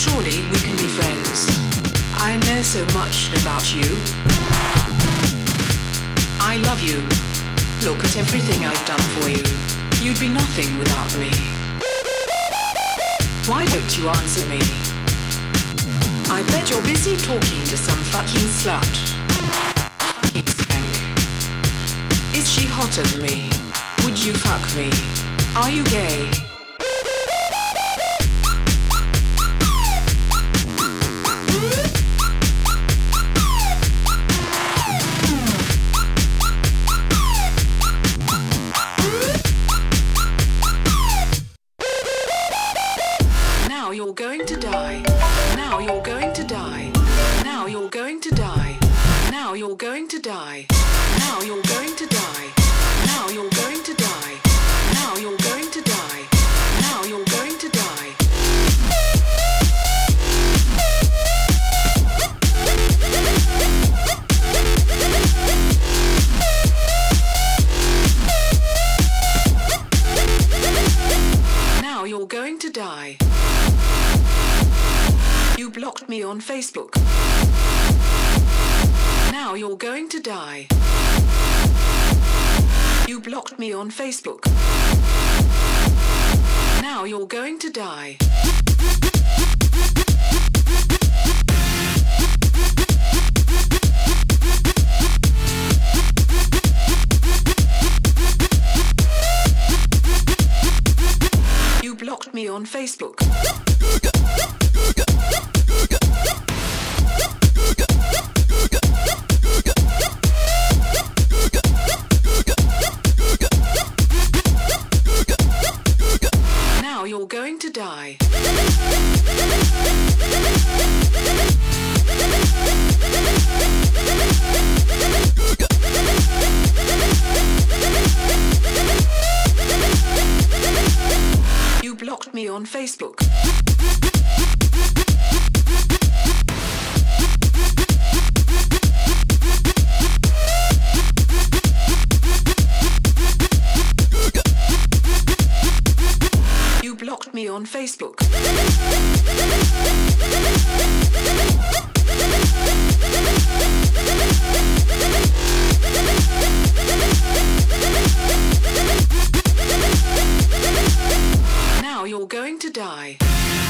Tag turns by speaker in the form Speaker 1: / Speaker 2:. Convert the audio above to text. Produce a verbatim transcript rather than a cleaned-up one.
Speaker 1: Surely we can be friends. I know so much about you. I love you. Look at everything I've done for you. You'd be nothing without me. Why don't you answer me? I bet you're busy talking to some fucking slut. Fucking skank. Is she hotter than me? Would you fuck me? Are you gay? Now you're going to die. Now you're going to die. Now you're going to die. Now you're going to die. Now you're going to die. Now you're going to die. Now you're going to die. Now you're going to die. Now you're going to die. You blocked me on Facebook. Now you're going to die. You blocked me on Facebook. Now you're going to die. You blocked me on Facebook. Now you're going to die. You blocked me on Facebook. You blocked me on Facebook. Now you're going to die.